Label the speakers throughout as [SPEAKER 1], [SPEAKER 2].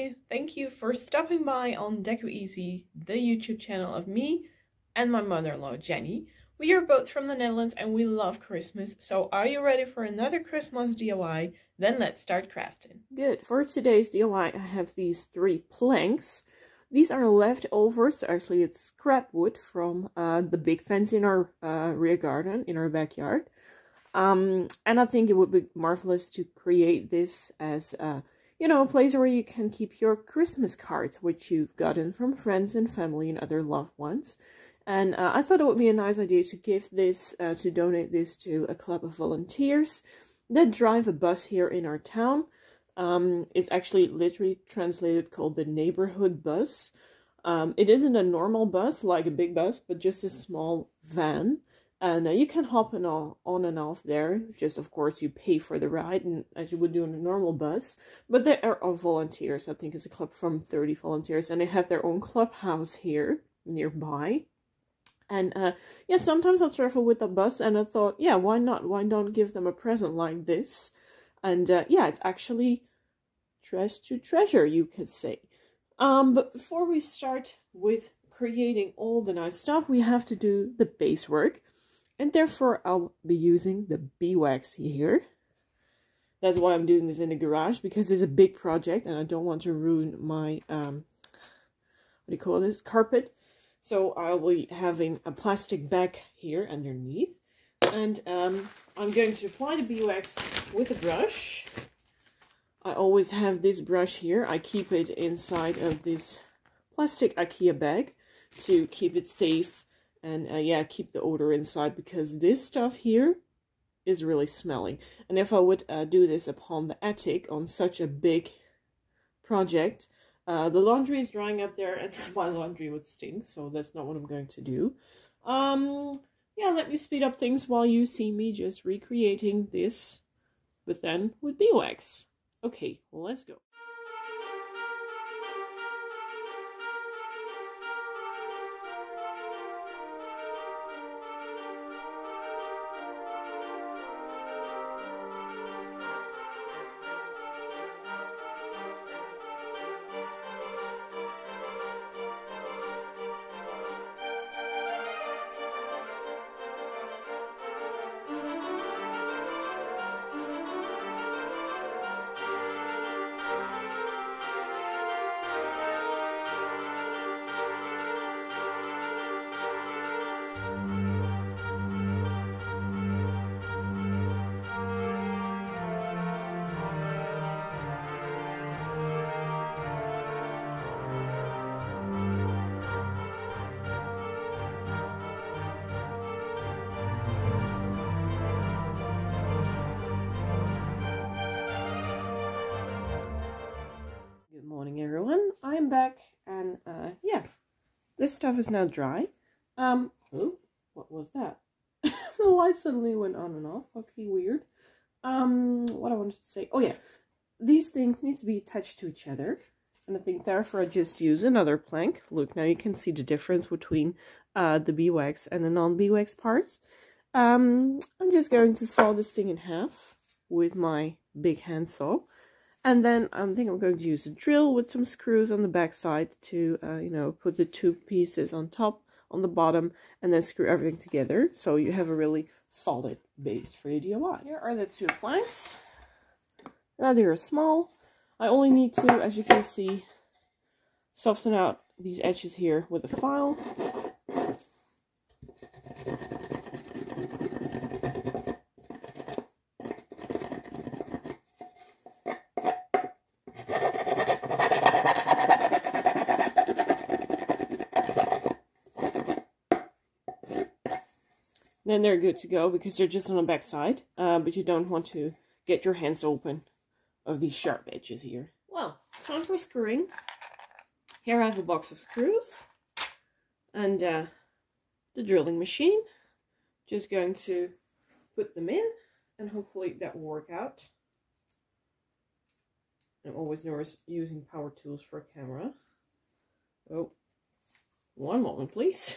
[SPEAKER 1] Hi, thank you for stopping by on Deco Easy, the YouTube channel of me and my mother-in-law Jenny. We are both from the Netherlands and we love Christmas, so are you ready for another Christmas DIY? Then let's start crafting. Good, for today's DIY I have these 3 planks. These are leftovers, actually it's scrap wood from the big fence in our rear garden, in our backyard. And I think it would be marvelous to create this as a place where you can keep your Christmas cards, which you've gotten from friends and family and other loved ones. And I thought it would be a nice idea to give this, to donate this to a club of volunteers that drive a bus here in our town. It's actually literally translated called the neighborhood bus. It isn't a normal bus like a big bus, but just a small van. And you can hop on and off there. Just, of course, you pay for the ride, and as you would do in a normal bus. But there are all volunteers. I think it's a club from 30 volunteers. And they have their own clubhouse here nearby. And, yeah, sometimes I'll travel with the bus. And I thought, yeah, why not? Why not give them a present like this? And, yeah, it's actually trash to treasure, you could say. But before we start with creating all the nice stuff, we have to do the base work. And therefore, I'll be using the beeswax here. That's why I'm doing this in the garage, because it's a big project and I don't want to ruin my, carpet. So I'll be having a plastic bag here underneath. And I'm going to apply the beeswax with a brush. I always have this brush here. I keep it inside of this plastic IKEA bag to keep it safe. And yeah, keep the odor inside, because this stuff here is really smelly. And if I would do this upon the attic on such a big project, the laundry is drying up there and my laundry would stink, so that's not what I'm going to do. Yeah, let me speed up things while you see me just recreating this, but then with beeswax. Okay, well, let's go. Everyone, I'm back, and yeah, this stuff is now dry. Oh, what was that? The light suddenly went on and off. Okay, weird. What I wanted to say, oh yeah, these things need to be attached to each other, and I think therefore I just use another plank. Look, now you can see the difference between the beeswax and the non-beeswax parts. I'm just going to saw this thing in half with my big handsaw. And then I think I'm going to use a drill with some screws on the back side to, put the 2 pieces on top, on the bottom, and then screw everything together. So you have a really solid base for your DIY. Here are the 2 planks. Now they are small. I only need to, as you can see, soften out these edges here with a file. Then they're good to go because they're just on the back side, but you don't want to get your hands open of these sharp edges here. Well, time for screwing. Here I have a box of screws and the drilling machine. Just going to put them in and hopefully that will work out. I'm always nervous using power tools for a camera. Oh, one moment please.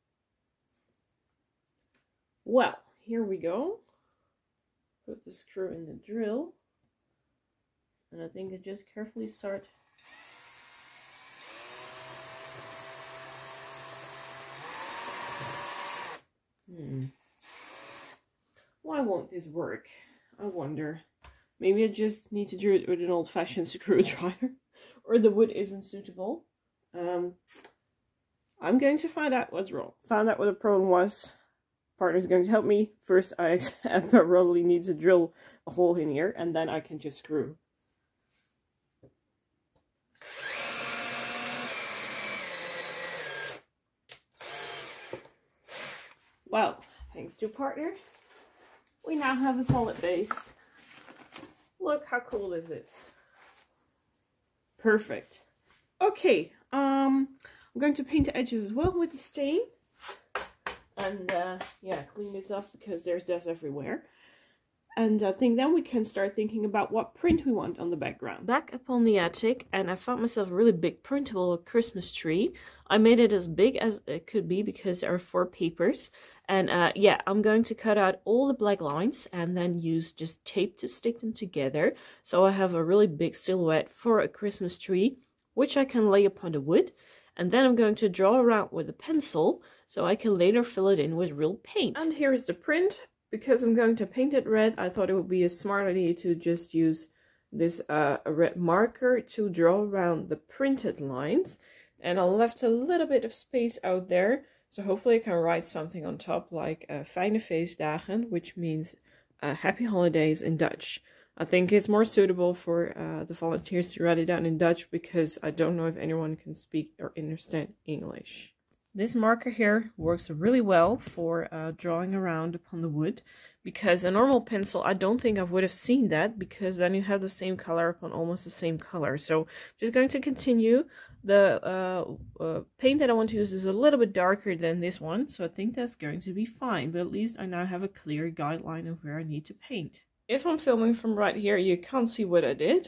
[SPEAKER 1] Well, here we go. Put the screw in the drill. And I think I just carefully start Why won't this work? I wonder. Maybe I just need to do it with an old-fashioned screwdriver, or the wood isn't suitable. I'm going to find out what's wrong. Found out what the problem was. Partner's going to help me. First, I probably need to drill a hole in here, and then I can just screw. Well, thanks to partner, we now have a solid base. Look how cool this is. Perfect. Okay, I'm going to paint the edges as well with the stain. And yeah, clean this up because there's dust everywhere. And I think then we can start thinking about what print we want on the background. Back up on the attic, and I found myself a really big printable Christmas tree. I made it as big as it could be because there are 4 papers. And yeah, I'm going to cut out all the black lines and then use just tape to stick them together. So I have a really big silhouette for a Christmas tree, which I can lay upon the wood. And then I'm going to draw around with a pencil so I can later fill it in with real paint. And here is the print. Because I'm going to paint it red, I thought it would be a smart idea to just use this red marker to draw around the printed lines. And I left a little bit of space out there, so hopefully I can write something on top like Fijne feestdagen, which means happy holidays in Dutch. I think it's more suitable for the volunteers to write it down in Dutch because I don't know if anyone can speak or understand English. This marker here works really well for drawing around upon the wood, because a normal pencil, I don't think I would have seen that, because then you have the same color upon almost the same color. So I'm just going to continue. The paint that I want to use is a little bit darker than this one, so I think that's going to be fine, but at least I now have a clear guideline of where I need to paint. If I'm filming from right here, you can't see what I did,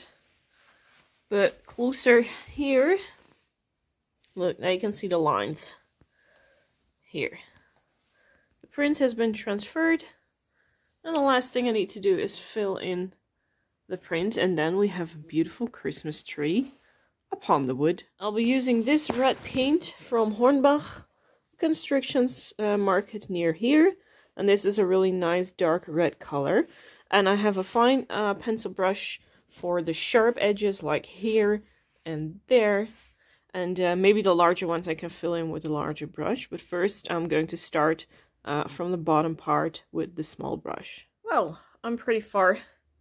[SPEAKER 1] but closer here, look, now you can see the lines. Here. The print has been transferred, and the last thing I need to do is fill in the print, and then we have a beautiful Christmas tree upon the wood. I'll be using this red paint from Hornbach Constructions Market near here, and this is a really nice dark red color. And I have a fine pencil brush for the sharp edges like here and there. And maybe the larger ones I can fill in with a larger brush. But first I'm going to start from the bottom part with the small brush. Well, I'm pretty far.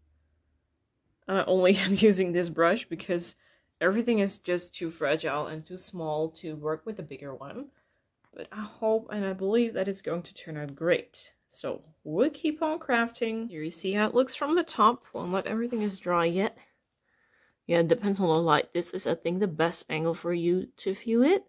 [SPEAKER 1] And I only am using this brush because everything is just too fragile and too small to work with the bigger one. But I hope and I believe that it's going to turn out great. So we'll keep on crafting. Here you see how it looks from the top. Well, not everything is dry yet. Yeah, it depends on the light. This is, I think, the best angle for you to view it.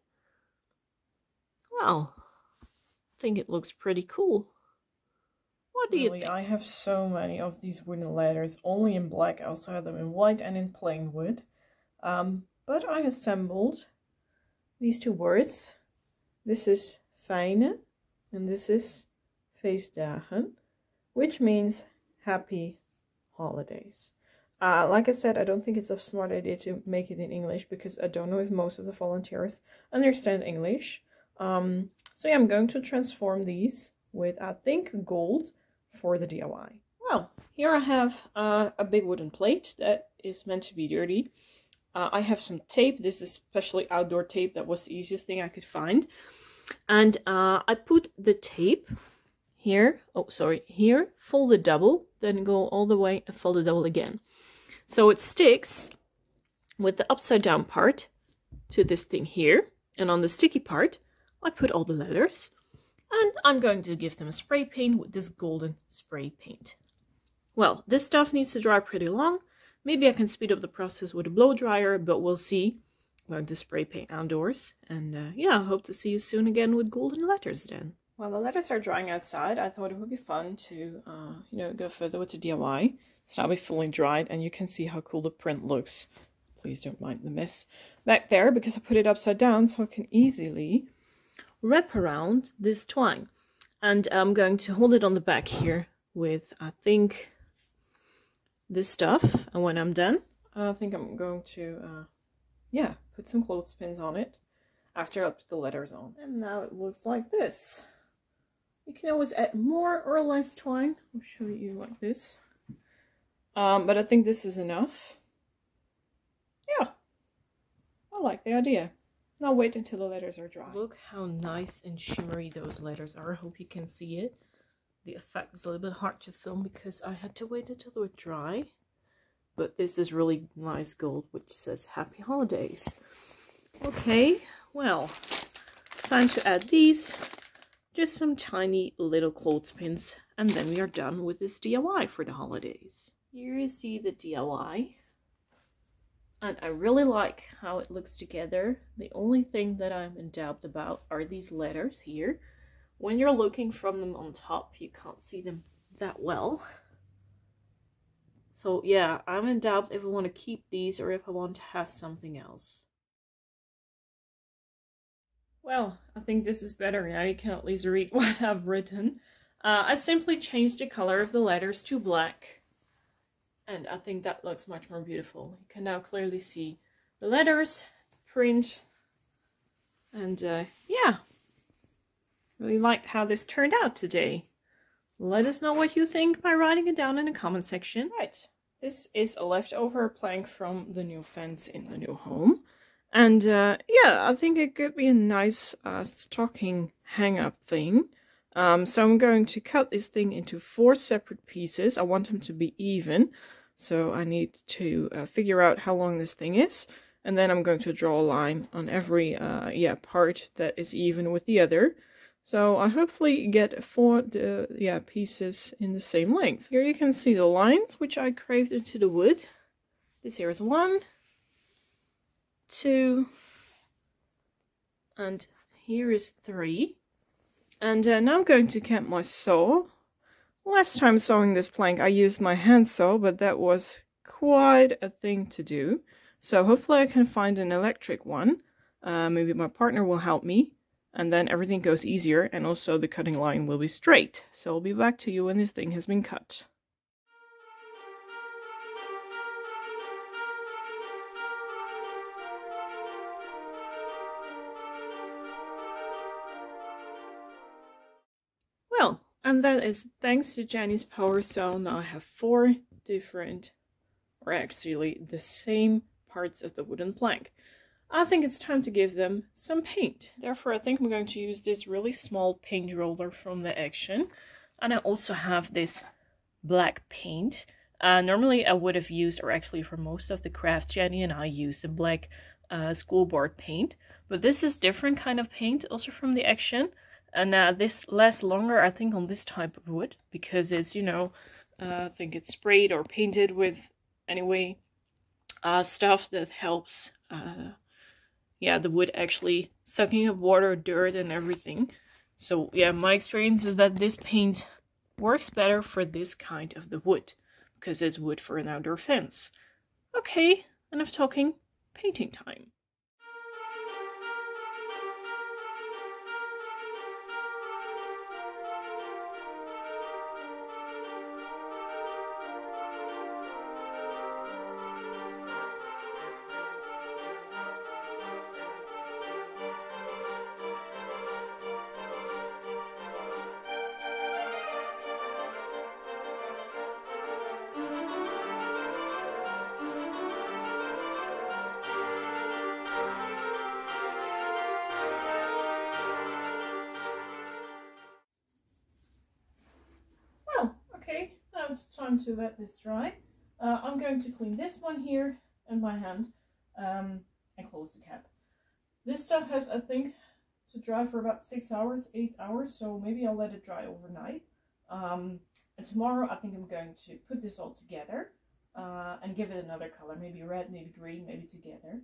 [SPEAKER 1] Well, I think it looks pretty cool. What do you think? I have so many of these wooden letters, only in black. I also have them in white and in plain wood. But I assembled these 2 words. This is fijne and this is feestdagen, which means happy holidays. Like I said, I don't think it's a smart idea to make it in English because I don't know if most of the volunteers understand English. So yeah, I'm going to transform these with, I think, gold for the DIY. Well, here I have a big wooden plate that is meant to be dirty. I have some tape. This is especially outdoor tape. That was the easiest thing I could find. And I put the tape here, here, fold it double, then go all the way and fold it double again. So it sticks with the upside down part to this thing here. And on the sticky part, I put all the letters. And I'm going to give them a spray paint with this golden spray paint. Well, this stuff needs to dry pretty long. Maybe I can speed up the process with a blow dryer, but we'll see. I'm going to spray paint outdoors. And yeah, I hope to see you soon again with golden letters then. While the letters are drying outside, I thought it would be fun to, go further with the DIY. It's now fully dried, and you can see how cool the print looks. Please don't mind the mess back there, because I put it upside down so I can easily wrap around this twine. And I'm going to hold it on the back here with, I think, this stuff. And when I'm done, I think I'm going to, put some clothespins on it after I put the letters on. And now it looks like this. You can always add more or less twine. I'll show you like this. But I think this is enough. Yeah, I like the idea. Now wait until the letters are dry. Look how nice and shimmery those letters are. I hope you can see it. The effect is a little bit hard to film because I had to wait until they were dry. But this is really nice gold, which says Happy Holidays. Okay, well, time to add these. Just some tiny little clothespins, and then we are done with this DIY for the holidays. Here you see the DIY. And I really like how it looks together. The only thing that I'm in doubt about are these letters here. When you're looking from them on top, you can't see them that well. So yeah, I'm in doubt if I want to keep these or if I want to have something else. Well, I think this is better now. You can at least read what I've written. I simply changed the color of the letters to black. And I think that looks much more beautiful. You can now clearly see the letters, the print. And yeah, really liked how this turned out today. Let us know what you think by writing it down in the comment section. Right, this is a leftover plank from the new fence in the new home. And yeah, I think it could be a nice stocking hang-up thing. So I'm going to cut this thing into 4 separate pieces. I want them to be even. So I need to figure out how long this thing is. And then I'm going to draw a line on every part that is even with the other. So I hopefully get 4 pieces in the same length. Here you can see the lines which I carved into the wood. This here is 1, 2, and here is 3. And now I'm going to get my saw. Last time sawing this plank I used my hand saw, but that was quite a thing to do. So hopefully I can find an electric one. Maybe my partner will help me. And then everything goes easier, and also the cutting line will be straight. So I'll be back to you when this thing has been cut. Well, and that is thanks to Jenny's power saw. Now I have 4 different, or actually the same parts of the wooden plank. I think it's time to give them some paint. Therefore, I think I'm going to use this really small paint roller from the Action. And I also have this black paint. Normally I would have used, or actually for most of the craft, Jenny and I used the black school board paint. But this is different kind of paint, also from the Action. And this lasts longer, I think, on this type of wood. Because it's, you know, I think it's sprayed or painted with, anyway, stuff that helps the wood actually sucking up water, dirt, and everything. So yeah, my experience is that this paint works better for this kind of the wood, because it's wood for an outdoor fence. Okay, enough talking, painting time. It's time to let this dry. I'm going to clean this one here in my hand and close the cap. This stuff has, I think, to dry for about 6 hours, 8 hours, so maybe I'll let it dry overnight. And tomorrow I think I'm going to put this all together and give it another color, maybe red, maybe green, maybe together.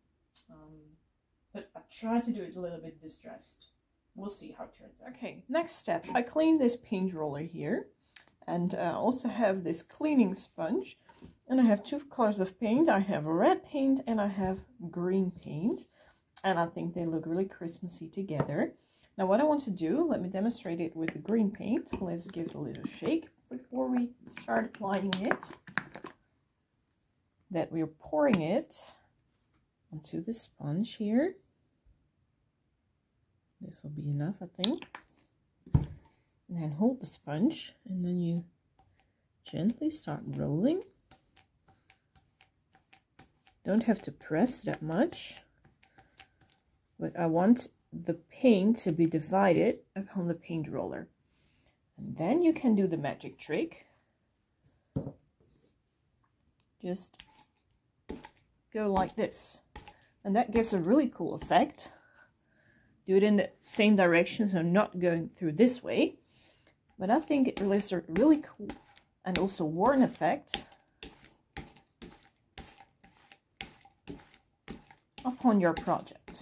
[SPEAKER 1] But I try to do it a little bit distressed. We'll see how it turns out. Okay, next step. I cleaned this paint roller here. And I also have this cleaning sponge. And I have 2 colors of paint. I have red paint and I have green paint. And I think they look really Christmassy together. Now what I want to do, let me demonstrate it with the green paint. Let's give it a little shake before we start applying it. That we're pouring it onto the sponge here. This will be enough, I think. And then hold the sponge, and then you gently start rolling. Don't have to press that much, but I want the paint to be divided upon the paint roller. And then you can do the magic trick. Just go like this. And that gives a really cool effect. Do it in the same direction, so not going through this way. But I think it leaves a really cool and also worn effect upon your project.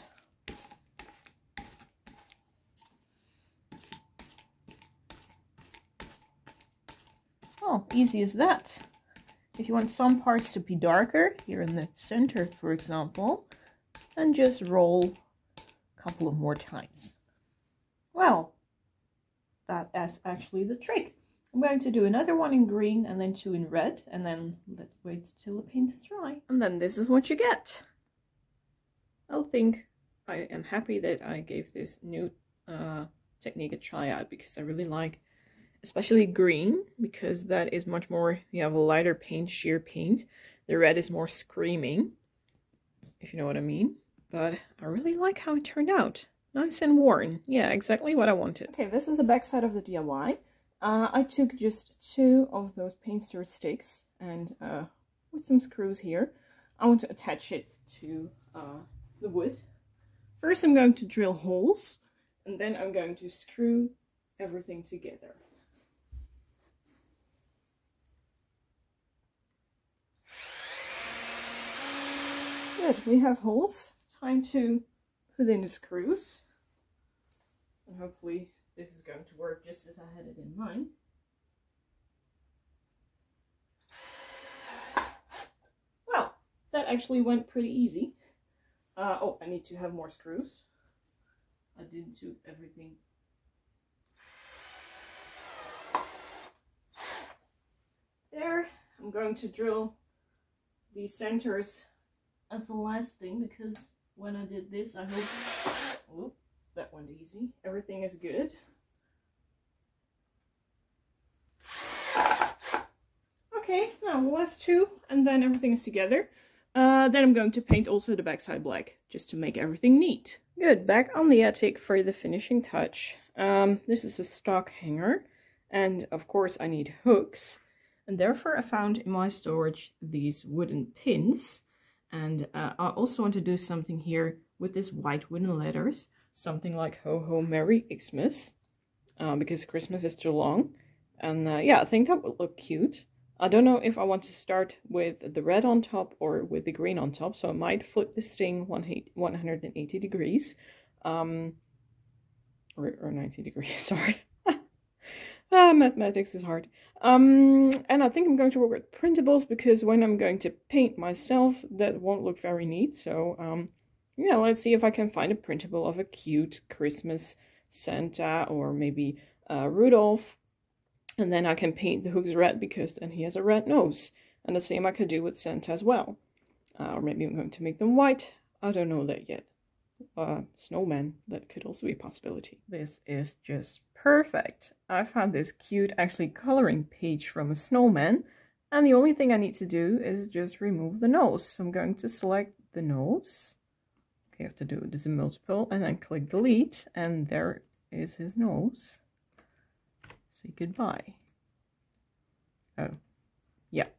[SPEAKER 1] Oh, easy as that. If you want some parts to be darker, here in the center, for example, then just roll a couple of more times. Well, that is actually the trick. I'm going to do another one in green and then 2 in red, and then let's wait till the paint is dry. And then this is what you get. I think I am happy that I gave this new technique a try out, because I really like especially green, because that is much more, you have a lighter paint, sheer paint. The red is more screaming, if you know what I mean. But I really like how it turned out. Nice and worn. Yeah, exactly what I wanted. Okay, this is the back side of the DIY. I took just 2 of those paint stir sticks and with some screws here, I want to attach it to the wood. First I'm going to drill holes, and then I'm going to screw everything together. Good, we have holes. Time to put in the screws. And hopefully this is going to work just as I had it in mind. Well, that actually went pretty easy. Oh, I need to have more screws. I didn't do everything. There, I'm going to drill these centers as the last thing, because when I did this, I hope, oh, that went easy. Everything is good. Okay, now the last 2, and then everything is together. Then I'm going to paint also the backside black, just to make everything neat. Good, back on the attic for the finishing touch. This is a stock hanger, and of course I need hooks. And therefore I found in my storage these wooden pins. And I also want to do something here with this white wooden letters. Something like Ho Ho Merry Xmas. Because Christmas is too long. And yeah, I think that would look cute. I don't know if I want to start with the red on top or with the green on top. So I might flip this thing 180 degrees. Or 90 degrees, sorry. Mathematics is hard. And I think I'm going to work with printables, because when I'm going to paint myself, that won't look very neat. So, yeah, let's see if I can find a printable of a cute Christmas Santa, or maybe Rudolph. And then I can paint the hooks red, because then he has a red nose. And the same I could do with Santa as well. Or maybe I'm going to make them white. I don't know that yet. Snowman, that could also be a possibility. This is just perfect. I found this cute actually coloring page from a snowman, and the only thing I need to do is just remove the nose. So I'm going to select the nose. Okay, I have to do this in multiple, and then click delete, and there is his nose. Say goodbye. Oh, yeah.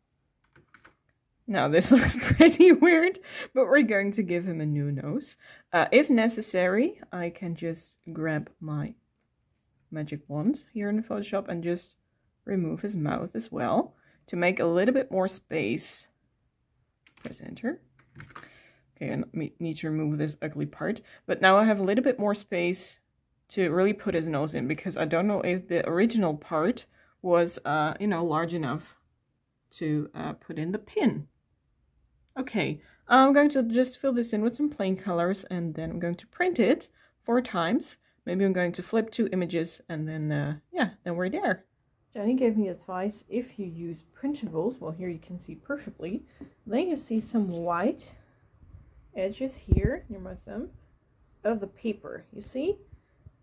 [SPEAKER 1] Now this looks pretty weird, but we're going to give him a new nose. If necessary, I can just grab my magic wand here in Photoshop and just remove his mouth as well to make a little bit more space. Press enter. Okay, I need to remove this ugly part, but now I have a little bit more space to really put his nose in, because I don't know if the original part was, you know, large enough to put in the pin. Okay, I'm going to just fill this in with some plain colors, and then I'm going to print it 4 times. Maybe I'm going to flip 2 images, and then, yeah, then we're there. Jenny gave me advice, if you use printables, well, here you can see perfectly, then you see some white edges here, near my thumb, of the paper, you see?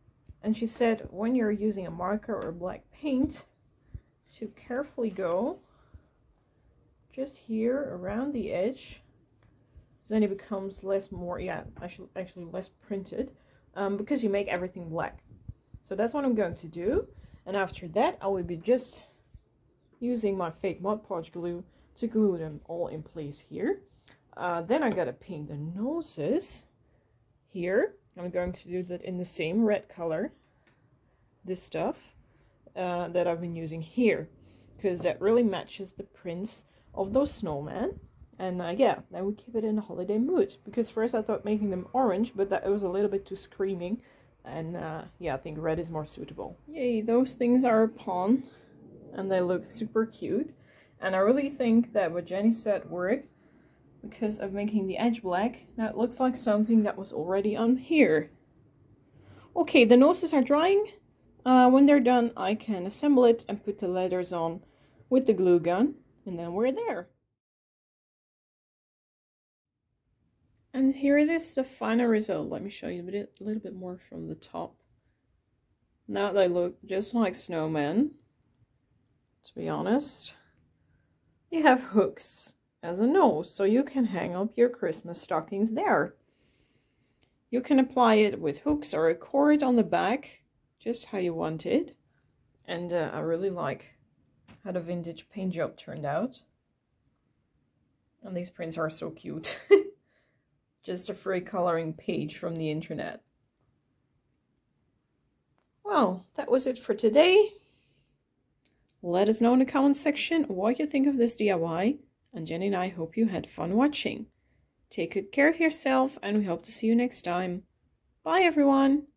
[SPEAKER 1] And she said when you're using a marker or black paint, to carefully go just here around the edge. Then it becomes actually less printed, because you make everything black. So that's what I'm going to do. And after that, I will be just using my fake Mod Podge glue to glue them all in place here. Then I gotta paint the noses here. I'm going to do that in the same red color, this stuff that I've been using here, because that really matches the prints of those snowmen. And yeah, then we keep it in a holiday mood, because first I thought making them orange, but that was a little bit too screaming, and yeah, I think red is more suitable. Yay, those things are upon, and they look super cute. And I really think that what Jenny said worked, because of making the edge black. Now it looks like something that was already on here. Okay, the noses are drying. When they're done, I can assemble it and put the letters on with the glue gun, and then we're there. And here it is, the final result. Let me show you a little bit more from the top. Now they look just like snowmen, to be honest. They have hooks as a nose, so you can hang up your Christmas stockings there. You can apply it with hooks or a cord on the back, just how you want it. And I really like how the vintage paint job turned out. And these prints are so cute. Just a free coloring page from the internet. Well, that was it for today. Let us know in the comment section what you think of this DIY. And Jenny and I hope you had fun watching. Take good care of yourself, and we hope to see you next time. Bye everyone!